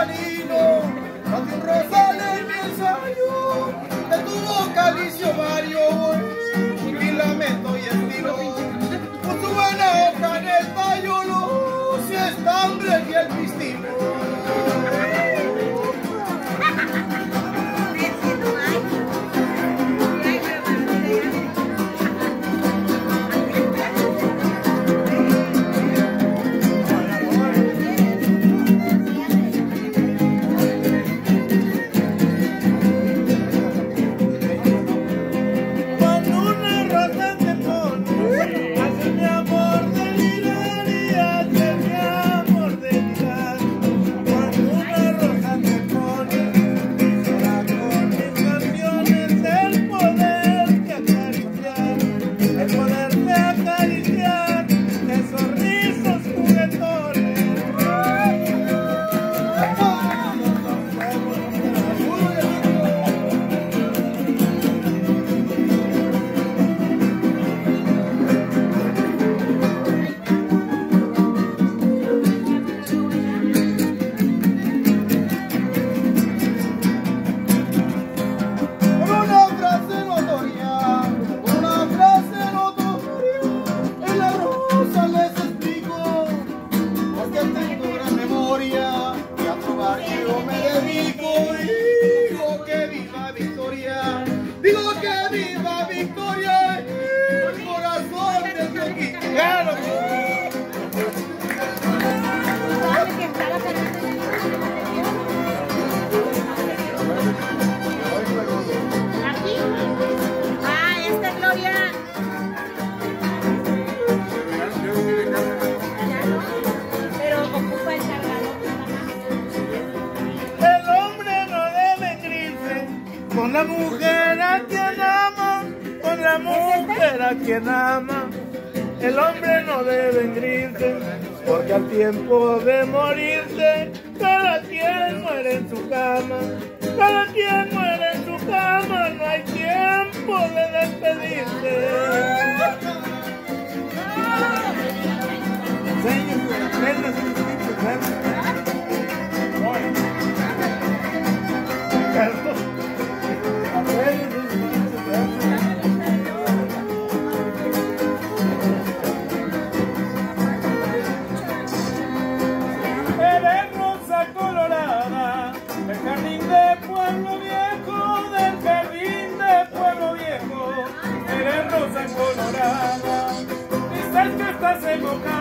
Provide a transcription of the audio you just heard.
canino, ante un rosal en mi ensayo, de tu boca alicio Mario, mi lamento y estilo, con tu buena hoja en el tallo, los estambres y el pistilo. Digo que viva Victoria, el corazón de Dios. ¡Claro! ¿Aquí? Ah, esta es Gloria. Pero ocupa el cargador. El hombre no debe engreírse con la mujer a quien ama, con la mujer a quien ama. El hombre no debe engreírse, porque al tiempo de morirse, cada quien muere en su cama. Cada quien muere en su cama, no hay tiempo de despedirse. Eres rosa colorada del jardín de Pueblo Viejo, del jardín de Pueblo Viejo. Eres rosa colorada, dices que estás enojada.